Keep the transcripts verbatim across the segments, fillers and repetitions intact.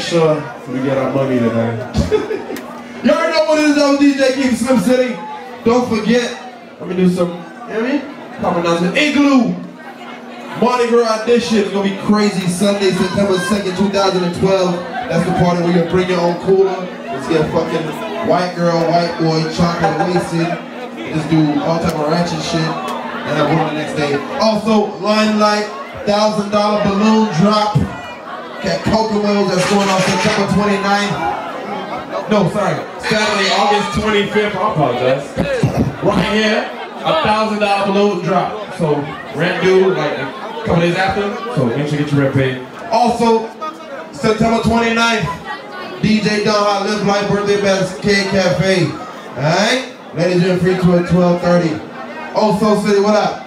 sure we get our money tonight. You already know what it is though, D J Keith Slim City. Don't forget, let me do some, you know what I mean? Couple announcements. Igloo! Mardi Gras edition is gonna be crazy. Sunday, September second, two thousand twelve. That's the party where you bring your own cooler. Let's get a fucking white girl, white boy, chocolate wasted. Just do all type of ratchet shit. And have one the next day. Also, Limelight, thousand dollar balloon drop. Got Coca Wheels that's going on September twenty-ninth. No, sorry. Saturday, August twenty-fifth. I apologize. Right here, a thousand dollar balloon drop. So, rent due like a couple days after. So, make sure you get your rent paid. Also, September twenty-ninth, D J Don Hot Live Life birthday bash K Cafe. Alright? Ladies and free to at twelve thirty. Also, City, what up?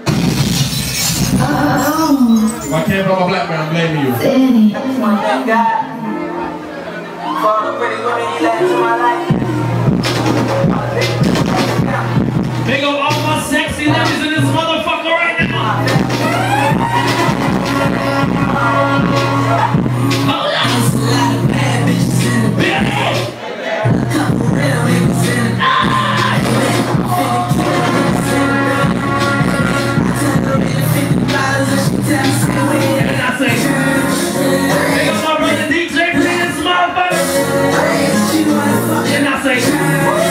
Oh. If I can't blow my black man, I'm blaming you. City. Big up all my sexy ladies in this motherfucker right now. Oh, that's a lot of bad bitches in the bed. A couple real niggas in the bed. I tell her in fifty dollars and she tell me stay away. And I say, big up my brother D J for this motherfucker. And I say,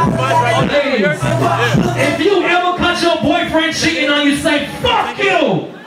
if you ever catch your boyfriend cheating on you, say fuck you!